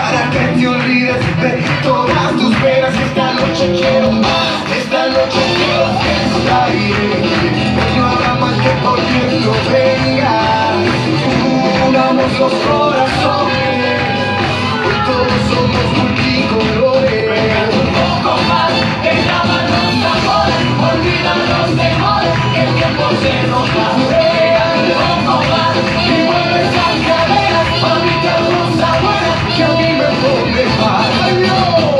para que te olvides de todas tus penas. Esta noche quiero más, esta noche quiero fiesta y no habrá más que por viento venga. Unamos los corazones, hoy todos somos multicolores. Pégate un poco más, que llaman los amores, olvida los temores, que el tiempo se nos va. Pégate un poco más y mueve esas caderas, mamita hermosa buena, que a mí me pone mal. ¡Ay, Dios!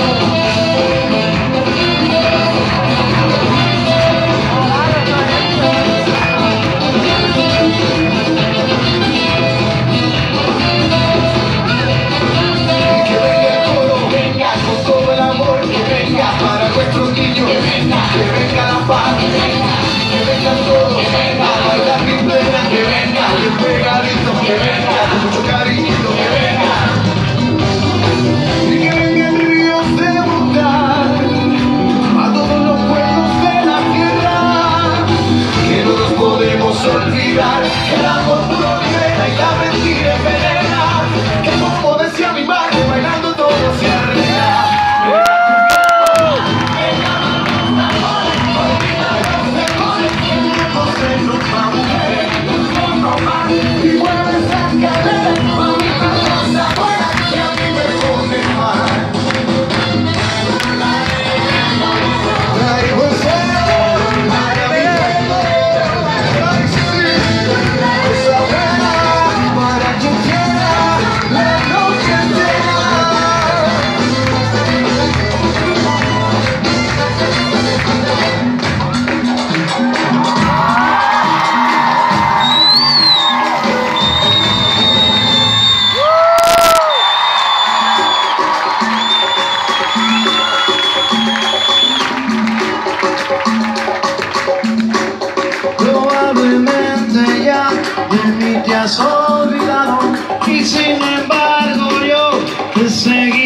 Que venga la paz, que venga todo, a bailar mi plena, que venga, bien pegadito, que venga, con mucho cariñito, que venga. Y que vengan ríos de bondad a todos los pueblos de la tierra, que no nos podemos olvidar, que el amor puro libera y la mentira envenena, que como decía mi madre, bailando todo se arregla. Probablemente ya de mí te has olvidado y sin embargo yo te seguiré.